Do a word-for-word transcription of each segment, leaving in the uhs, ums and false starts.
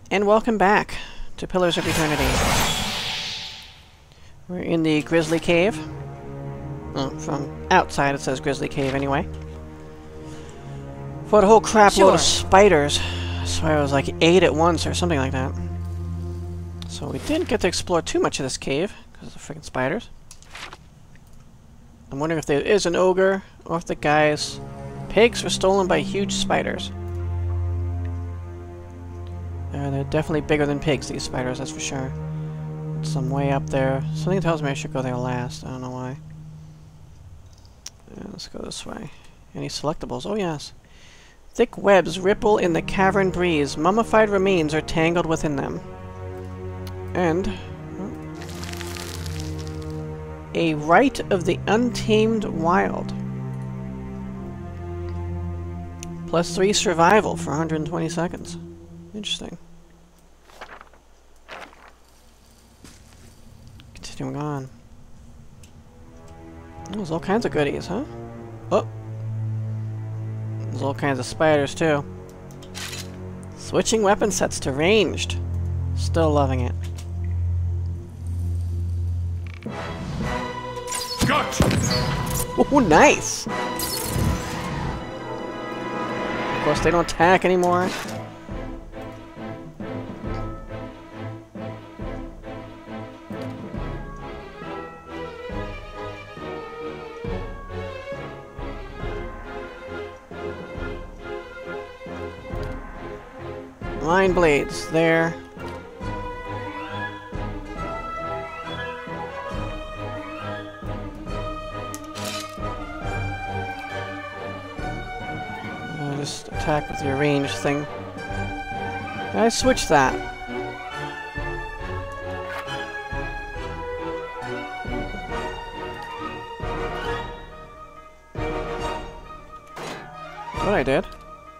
And welcome back to Pillars of Eternity. We're in the Grizzly Cave. Well, from outside it says Grizzly Cave anyway. Fought a whole crap Sure. load of spiders. I swear it was like eight at once or something like that. So we didn't get to explore too much of this cave because of the freaking spiders. I'm wondering if there is an ogre or if the guy's pigs were stolen by huge spiders. Uh, they're definitely bigger than pigs, these spiders, that's for sure. Some way up there. Something tells me I should go there last. I don't know why. Yeah, let's go this way. Any selectables? Oh, yes. Thick webs ripple in the cavern breeze. Mummified remains are tangled within them. And... oh, a Rite of the Untamed Wild. Plus three survival for one hundred twenty seconds. Interesting. Continuing on. There's all kinds of goodies, huh? Oh! There's all kinds of spiders, too. Switching weapon sets to ranged. Still loving it. Gotcha! Oh, nice! Of course, they don't attack anymore. Line blades, there. Uh, just attack with your ranged thing. I switched that. What I did.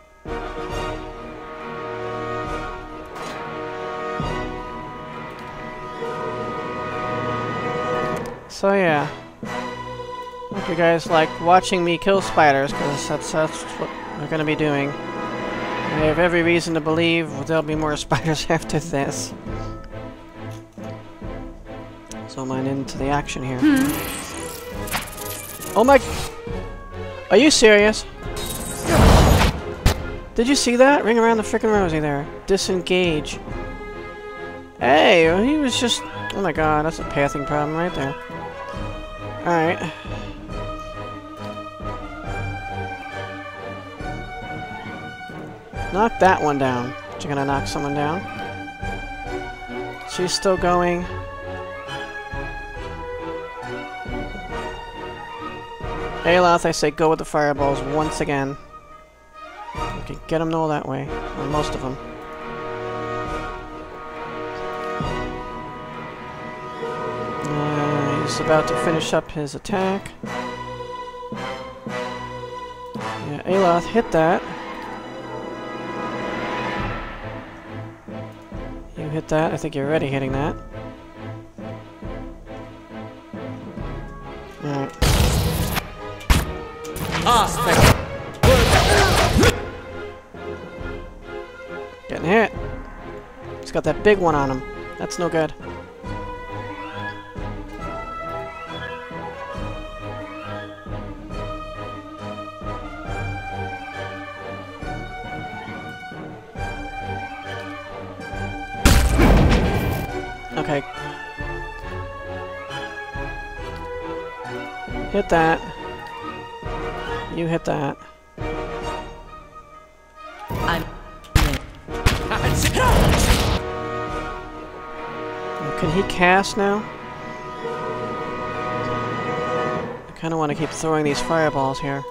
So yeah, hope you guys like watching me kill spiders, because that's, that's what we're going to be doing. I have every reason to believe there'll be more spiders after this. So I'm into the action here. Hmm. Oh my... Are you serious? Did you see that? Ring around the frickin' rosy there. Disengage. Hey, he was just... Oh my god, that's a pathing problem right there. Alright. Knock that one down. You're gonna knock someone down. She's still going. Aloth, I say go with the fireballs once again. You can get them all that way. Or most of them. He's about to finish up his attack. Yeah, Aloth, hit that. You hit that. I think you're already hitting that. Alright. Getting hit. He's got that big one on him. That's no good. Okay. Hit that. You hit that. I'm... Can he cast now? I kind of want to keep throwing these fireballs here.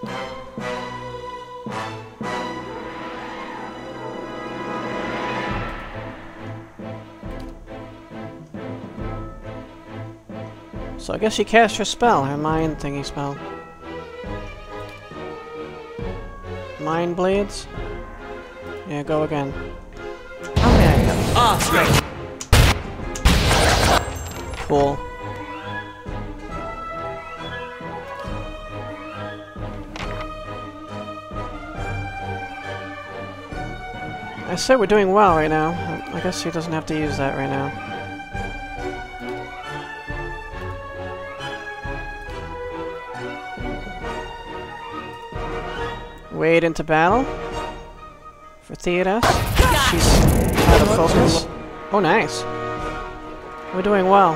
So I guess she cast her spell, her mind thingy spell. Mind blades? Yeah, go again. Okay. Ah, great. Cool. said we're doing well right now. I guess he doesn't have to use that right now. Wade into battle for Theodos. She's out of focus. Oh, nice. We're doing well.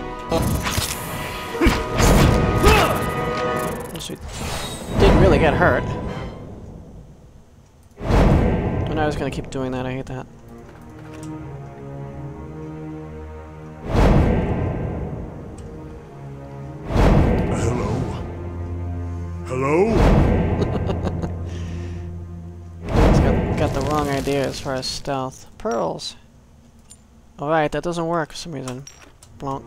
She didn't really get hurt. And I was gonna keep doing that. I hate that. Hello. Hello. He's got, got the wrong idea as far as stealth. Pearls. Alright, that doesn't work for some reason. Blanc.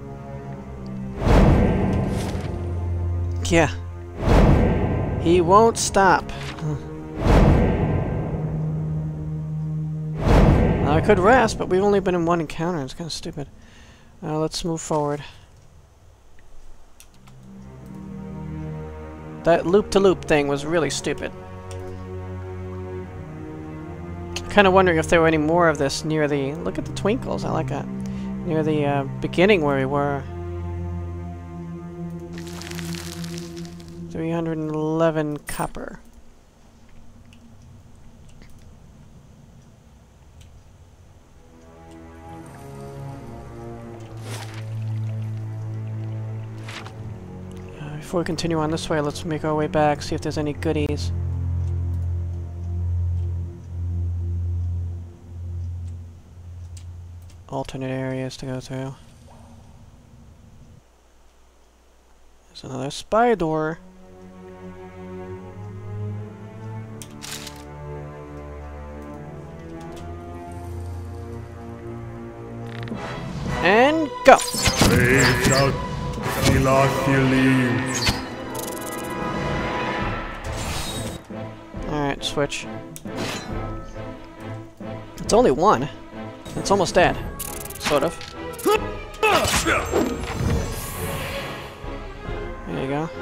Yeah. He won't stop. Now, I could rest, but we've only been in one encounter. It's kind of stupid. Uh, let's move forward. That loop-to-loop thing was really stupid. Kind of wondering if there were any more of this near the... Look at the twinkles. I like that. Near the uh, beginning where we were. three hundred eleven copper. Uh, before we continue on this way, let's make our way back, see if there's any goodies. Alternate areas to go through. There's another spy door. And go! Alright, switch. It's only one. It's almost dead. Sort of. There you go.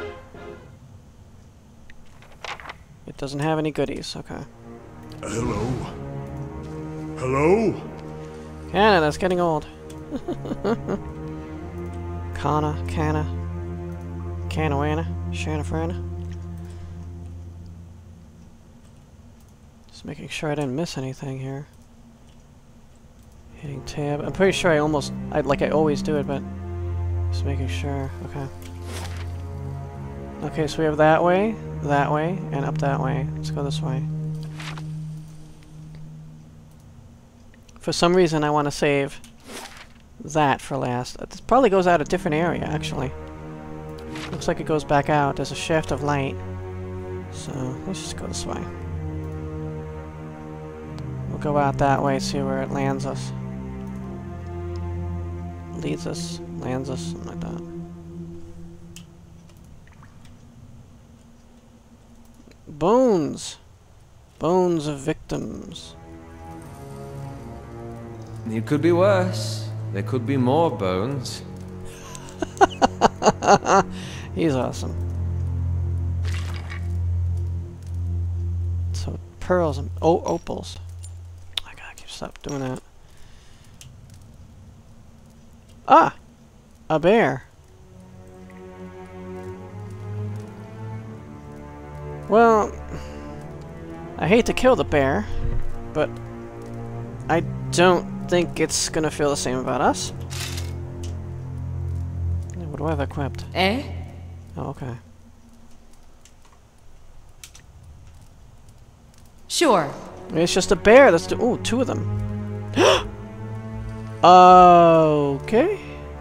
It doesn't have any goodies, okay. Hello. Hello. Canada's getting old. Kana, Canna, Canawana, Shanafrana. Just making sure I didn't miss anything here. Hitting tab. I'm pretty sure I almost, I like I always do it, but just making sure. Okay. Okay, so we have that way, that way, and up that way. Let's go this way. For some reason, I want to save that for last. It probably goes out a different area, actually. Looks like it goes back out. There's a shaft of light. So, let's just go this way. We'll go out that way, see where it lands us. Leads us, lands us, something like that. Bones! Bones of victims. It could be worse. There could be more bones. He's awesome. So, pearls and oh, opals. I gotta keep stop doing that. Ah! A bear. Well, I hate to kill the bear, but I don't think it's gonna feel the same about us. What do I have equipped? Eh? Oh, okay. Sure. It's just a bear. That's ooh, two of them. Okay.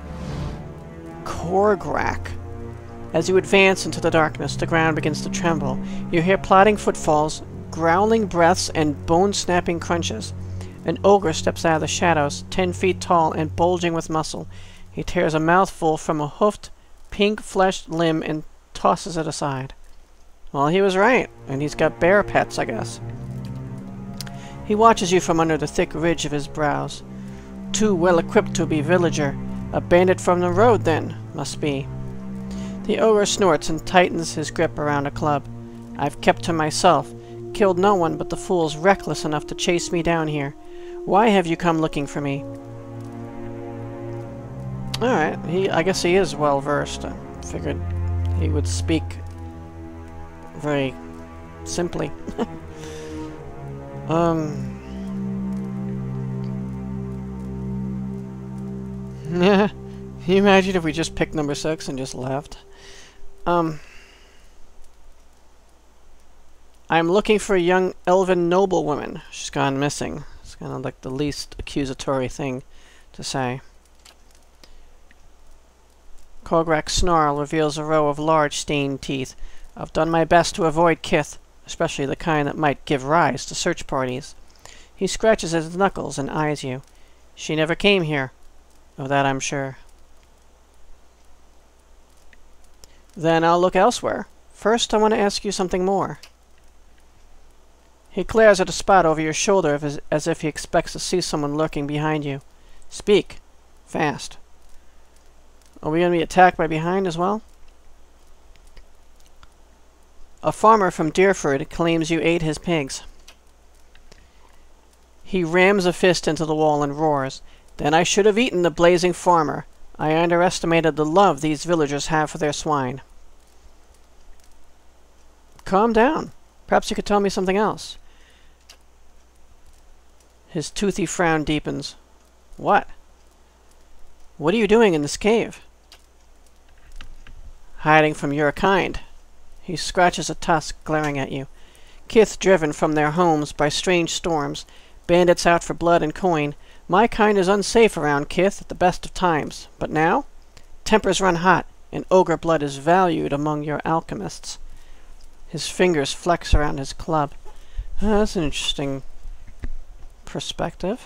Korgrak. As you advance into the darkness, the ground begins to tremble. You hear plodding footfalls, growling breaths, and bone-snapping crunches. An ogre steps out of the shadows, ten feet tall and bulging with muscle. He tears a mouthful from a hoofed, pink-fleshed limb and tosses it aside. Well, he was right, and he's got bear pets, I guess. He watches you from under the thick ridge of his brows. Too well-equipped to be villager. A bandit from the road, then, must be. The ogre snorts and tightens his grip around a club. I've kept to myself. killed no one but the fools reckless enough to chase me down here. Why have you come looking for me? Alright, he I guess he is well versed. I figured he would speak very simply. um Yeah. Can you imagine if we just picked number six and just left? Um I'm looking for a young elven noblewoman. She's gone missing. It's kind of like the least accusatory thing to say. Kograk's snarl reveals a row of large stained teeth. I've done my best to avoid Kith, especially the kind that might give rise to search parties. He scratches his knuckles and eyes you. She never came here. Of that I'm sure. Then I'll look elsewhere. First, I want to ask you something more. He glares at a spot over your shoulder as, as if he expects to see someone lurking behind you. Speak. Fast. Are we going to be attacked by behind as well? A farmer from Dyrford claims you ate his pigs. He rams a fist into the wall and roars. Then I should have eaten the blazing farmer. I underestimated the love these villagers have for their swine. Calm down. Perhaps you could tell me something else. His toothy frown deepens. What? What are you doing in this cave? Hiding from your kind. He scratches a tusk, glaring at you. Kith driven from their homes by strange storms, bandits out for blood and coin. My kind is unsafe around Kith at the best of times. But now? Tempers run hot, and ogre blood is valued among your alchemists. His fingers flex around his club. Oh, that's an interesting perspective.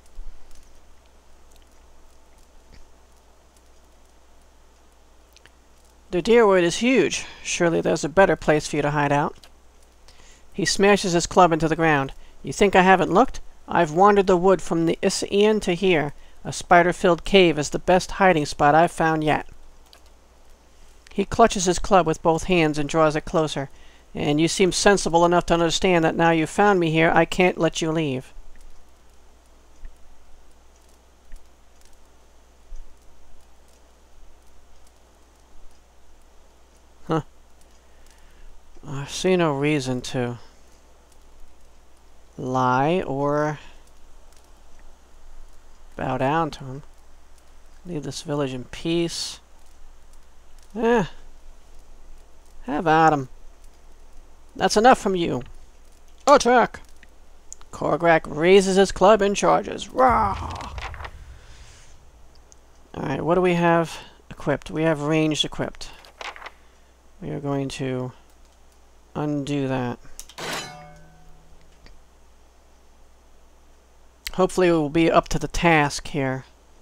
The Deerwood is huge. Surely there's a better place for you to hide out. He smashes his club into the ground. You think I haven't looked? I've wandered the wood from the Obsidian to here. A spider-filled cave is the best hiding spot I've found yet. He clutches his club with both hands and draws it closer. And you seem sensible enough to understand that now you've found me here, I can't let you leave. Huh. I see no reason to lie or bow down to him. Leave this village in peace. Eh. Have at him. That's enough from you. Attack! Kograk raises his club and charges. Rah! Alright, what do we have equipped? We have ranged equipped. We are going to undo that. Hopefully we'll be up to the task here.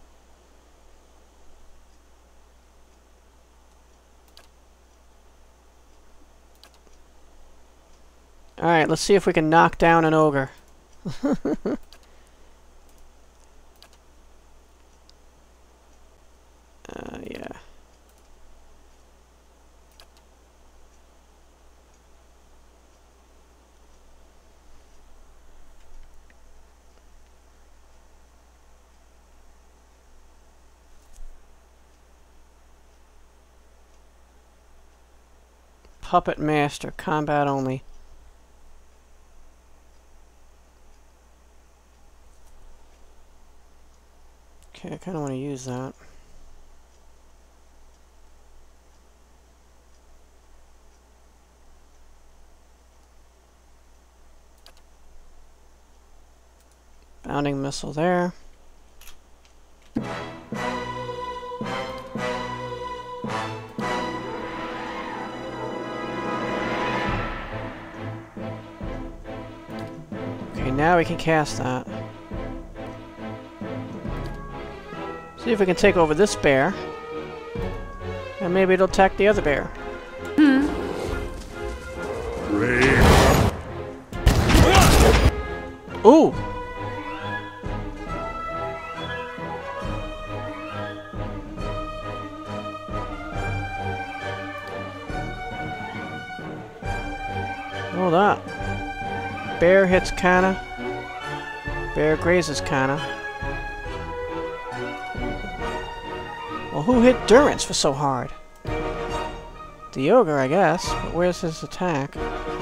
Alright, let's see if we can knock down an ogre. uh, yeah. Puppet Master, combat only. Okay, I kind of want to use that. Bounding missile there. Okay, now we can cast that. See if we can take over this bear. And maybe it'll attack the other bear. Hmm. Ooh! Hold up. Bear hits Kana. Bear grazes Kana. Well, who hit Durance for so hard? The ogre, I guess. But where's his attack?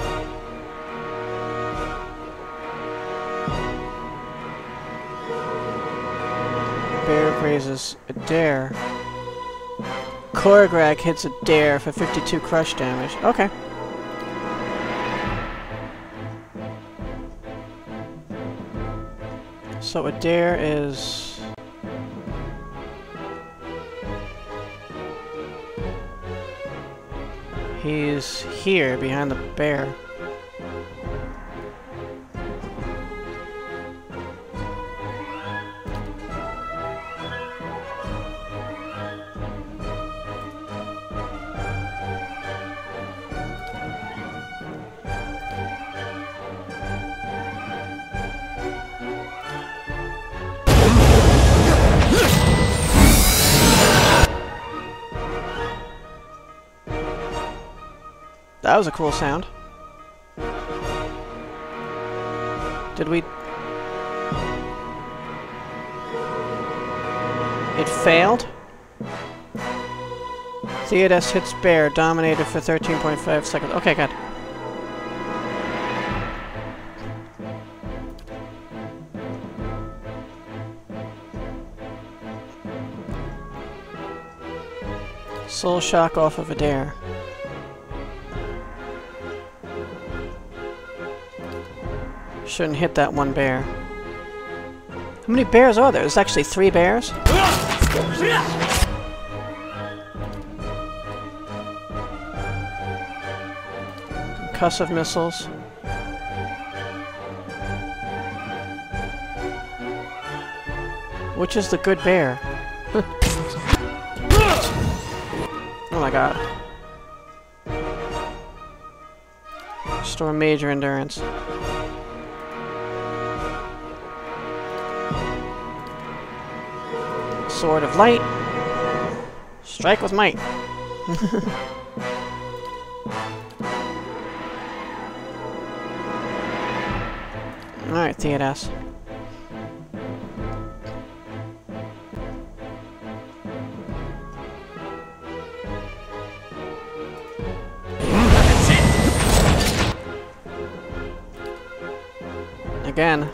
Bear grazes a dare. Korgrag hits a dare for fifty-two crush damage. Okay. So a dare is... He's here, behind the bear. That was a cool sound. Did we... It failed? Theodas hits bear, dominated for thirteen point five seconds. Okay, good. Soul shock off of a dare. Shouldn't hit that one bear. How many bears are there? There's actually three bears? Concussive missiles. Which is the good bear? Oh my god. Restore major endurance. Sword of Light. Strike with might. Alright, Theodas. Again.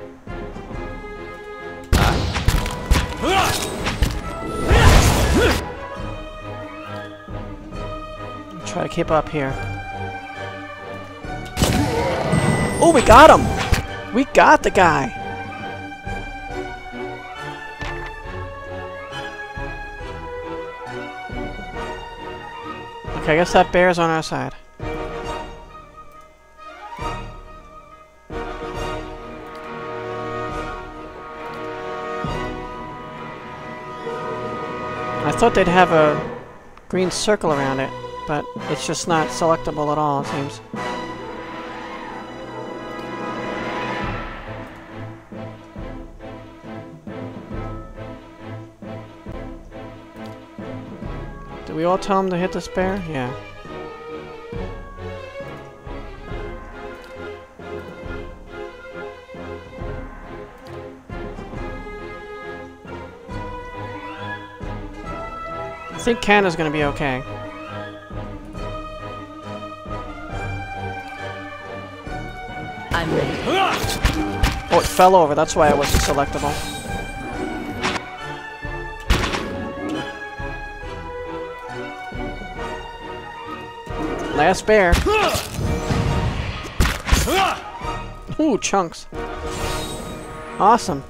Try to keep up here. Oh, we got him! We got the guy! Okay, I guess that bear's on our side. I thought they'd have a green circle around it, but it's just not selectable at all, it seems. Did we all tell him to hit this bear? Yeah. I think Kana's gonna be okay. I'm ready. Oh, it fell over. That's why it wasn't selectable. Last bear. Ooh, chunks. Awesome.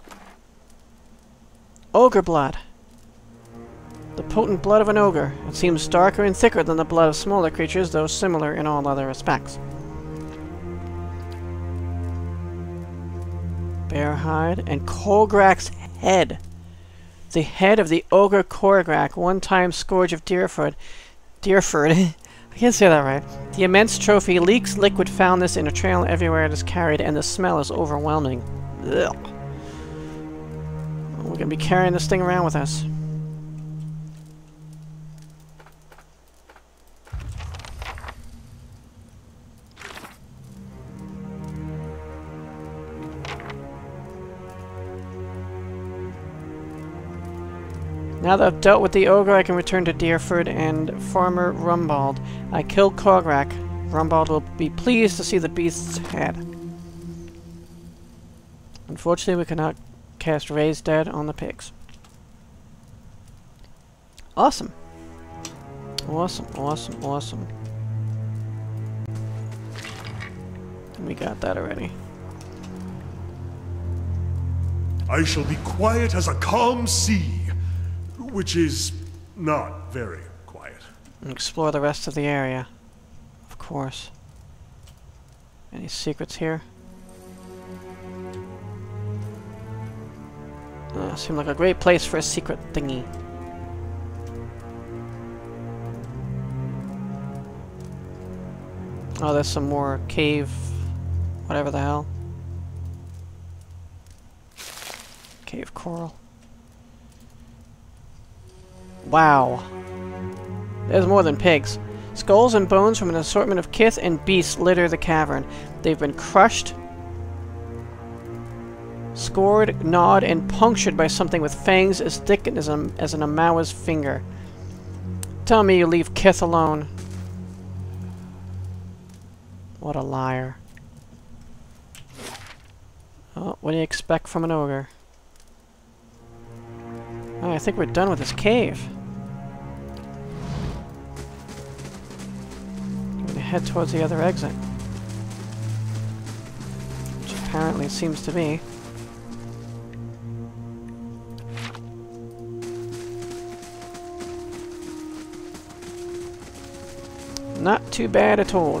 Ogre blood. The potent blood of an ogre. It seems darker and thicker than the blood of smaller creatures, though similar in all other respects. Bear hide and Korgrak's head. The head of the ogre Korgrak, one-time scourge of Dyrford. Dyrford. I can't say that right. The immense trophy leaks liquid foulness in a trail everywhere it is carried, and the smell is overwhelming. Ugh. We're gonna be carrying this thing around with us. Now that I've dealt with the ogre, I can return to Dyrford and Farmer Rumbald. I killed Cograk. Rumbald will be pleased to see the beast's head. Unfortunately, we cannot cast Raise Dead on the pigs. Awesome. Awesome, awesome, awesome. We got that already. I shall be quiet as a calm sea, which is not very quiet. And explore the rest of the area. Of course. Any secrets here? Uh, seemed like a great place for a secret thingy. Oh, there's some more cave... whatever the hell. Cave coral. Wow. There's more than pigs. Skulls and bones from an assortment of kith and beasts litter the cavern. They've been crushed, scored, gnawed, and punctured by something with fangs as thick as, a, as an Amawa's finger. Tell me you leave kith alone. What a liar. Oh, what do you expect from an ogre? Oh, I think we're done with this cave. I'm gonna head towards the other exit. Which apparently seems to be. Not too bad at all.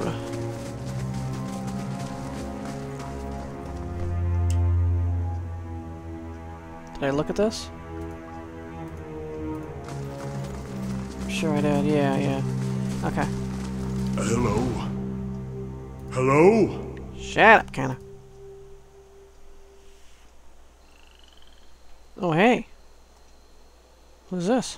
Did I look at this? I'm sure I did. Yeah, yeah. Okay. Hello? Hello? Shut up, kinda. Oh, hey. Who's this?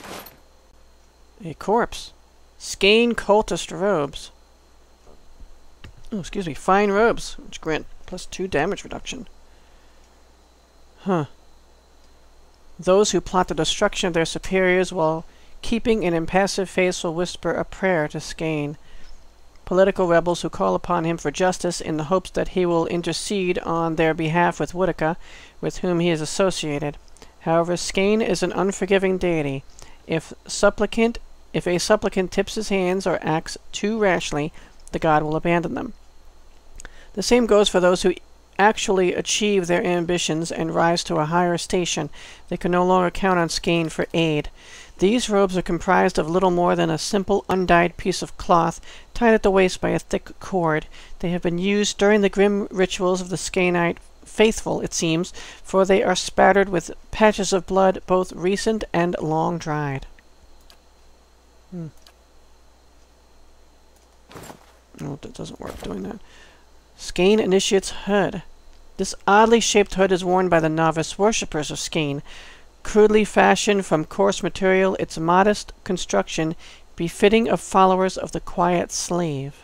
A corpse. Skane cultist robes. Oh, excuse me. Fine robes, which grant plus two damage reduction. Huh. Those who plot the destruction of their superiors while keeping an impassive face will whisper a prayer to Skane. Political rebels who call upon him for justice in the hopes that he will intercede on their behalf with Woodica, with whom he is associated. However, Skane is an unforgiving deity. If supplicant, if a supplicant tips his hands or acts too rashly, the god will abandon them. The same goes for those who actually achieve their ambitions and rise to a higher station. They can no longer count on Skane for aid. These robes are comprised of little more than a simple undyed piece of cloth tied at the waist by a thick cord. They have been used during the grim rituals of the Skanite faithful, it seems, for they are spattered with patches of blood, both recent and long dried. Hmm. Oh, that doesn't work doing that. Skane Initiate's hood. This oddly shaped hood is worn by the novice worshippers of Skane. Crudely fashioned from coarse material, its modest construction befitting of followers of the quiet slave.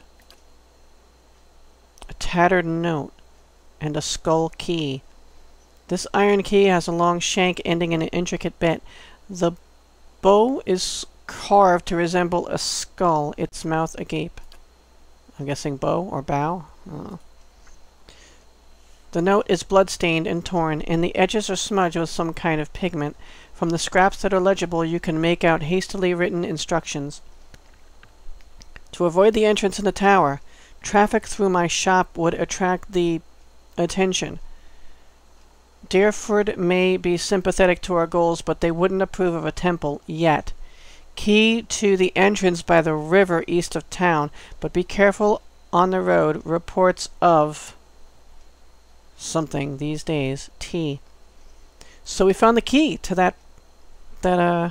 A tattered note and a skull key. This iron key has a long shank ending in an intricate bit. The bow is carved to resemble a skull, its mouth agape. I'm guessing bow or bow? I don't know. The note is blood-stained and torn, and the edges are smudged with some kind of pigment. From the scraps that are legible, you can make out hastily written instructions. To avoid the entrance in the tower, traffic through my shop would attract the attention. Dyrford may be sympathetic to our goals, but they wouldn't approve of a temple yet. Key to the entrance by the river east of town, but be careful on the road. Reports of something these days. T. So we found the key to that that uh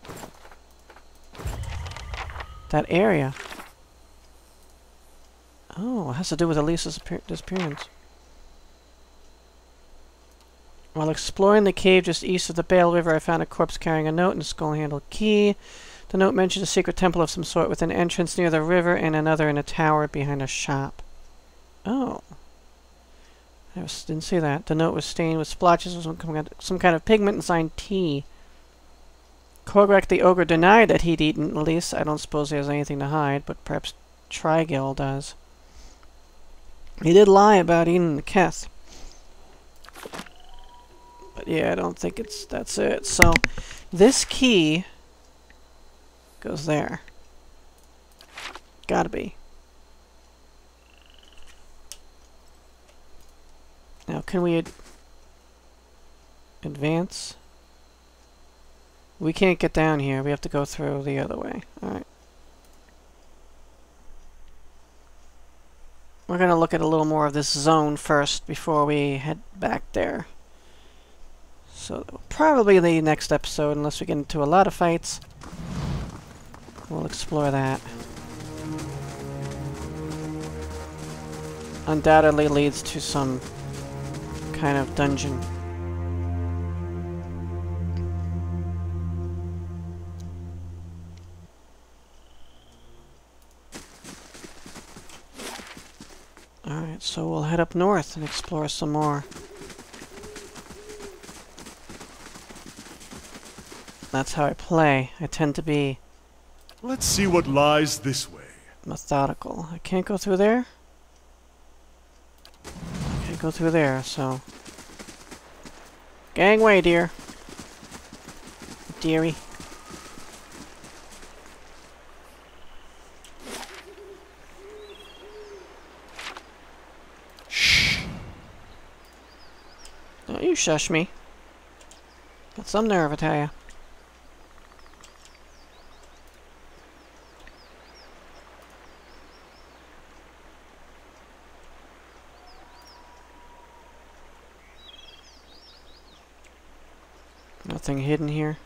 that area. Oh, it has to do with Elisa's disappearance. While exploring the cave just east of the Bale River, I found a corpse carrying a note and a skull-handled key. The note mentioned a secret temple of some sort with an entrance near the river and another in a tower behind a shop. Oh. I was, didn't see that. The note was stained with splotches of some, some kind of pigment and signed T. Korgrak the Ogre denied that he'd eaten. At least, I don't suppose he has anything to hide, but perhaps Trigil does. He did lie about eating the Keth. But yeah, I don't think it's that's it. So, this key goes there. Gotta be. Now, can we ad advance? We can't get down here. We have to go through the other way. Alright. We're going to look at a little more of this zone first before we head back there. So, probably the next episode, unless we get into a lot of fights. We'll explore that. Undoubtedly leads to some kind of dungeon. Alright, so we'll head up north and explore some more. That's how I play. I tend to be... Let's see what lies this way. methodical. I can't go through there? I can't go through there, so... Gangway, dear. Dearie. Don't you shush me. Got some nerve, I tell ya. Nothing hidden here.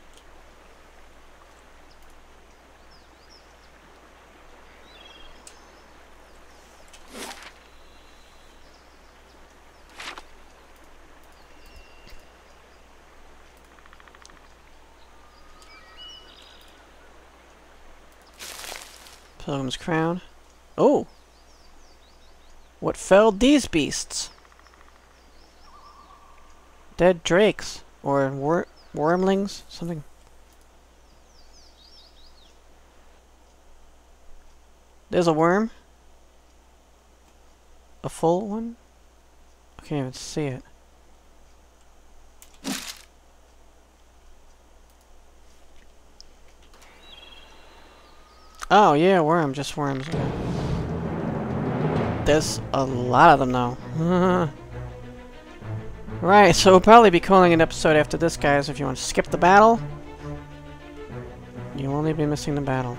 Pilgrim's Crown. Oh! What felled these beasts? Dead drakes. Or wor wormlings? Something. There's a worm? A full one? I can't even see it. Oh, yeah, worm. Just worms. Okay. There's a lot of them, though. Right, so we'll probably be calling an episode after this, guys. If you want to skip the battle, you'll only be missing the battle.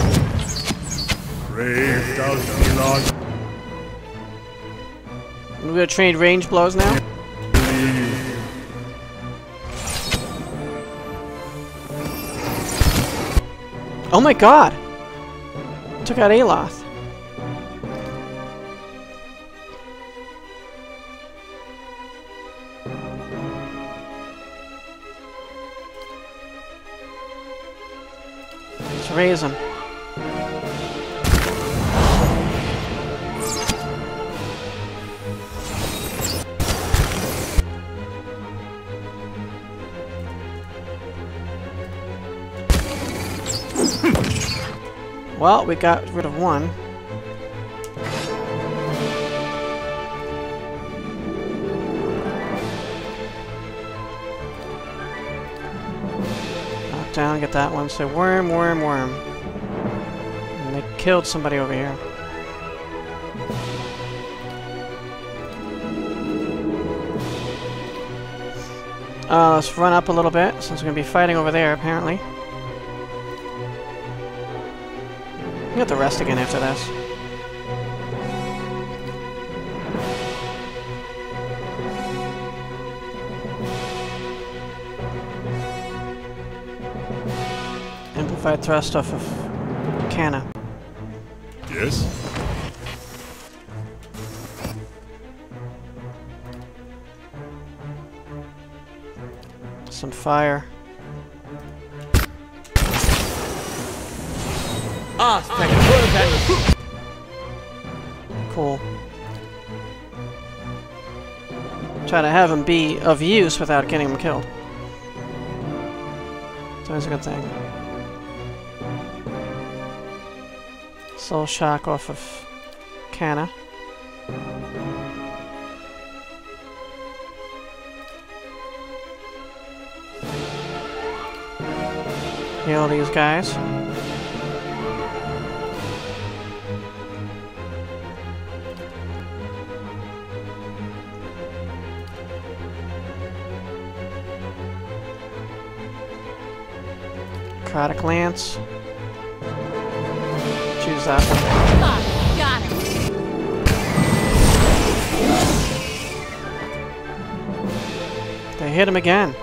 Brave does not. We're gonna trade range blows now. Oh my god! Took out Aloth. Let's raise him. Well, we got rid of one. Knock down, get that one. So worm, worm, worm. And they killed somebody over here. Uh, let's run up a little bit, since we're going to be fighting over there, apparently. We have to rest again after this. Amplified thrust off of Canna. Yes? Some fire. Ah, thank you. Cool. Try to have him be of use without getting him killed. It's always a good thing. Soul Shock off of Canna. Heal these guys. Necrotic Lance. Choose that one. Ah, got him. They hit him again.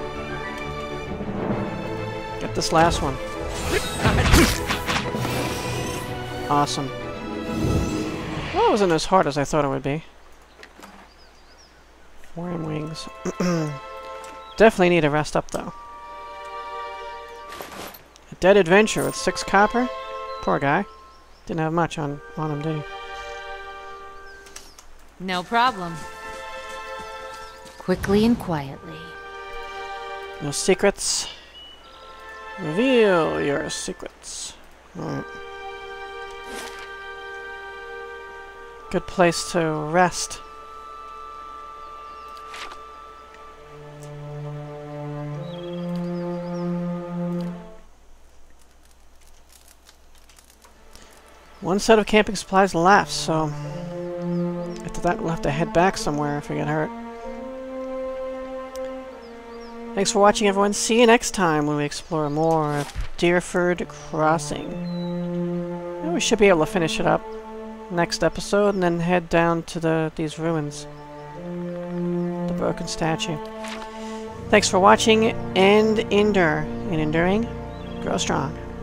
Get this last one. Awesome. Well, it wasn't as hard as I thought it would be. Worm wings. Definitely need to rest up though. A dead adventure with six copper? Poor guy. Didn't have much on, on him, did he? No problem. Quickly and quietly. No secrets. Reveal your secrets. Alright. Good place to rest. One set of camping supplies left, so after that we'll have to head back somewhere if we get hurt. Thanks for watching, everyone. See you next time when we explore more of Dyrford Crossing. And we should be able to finish it up next episode and then head down to the these ruins. The broken statue. Thanks for watching and endure. In enduring, grow strong.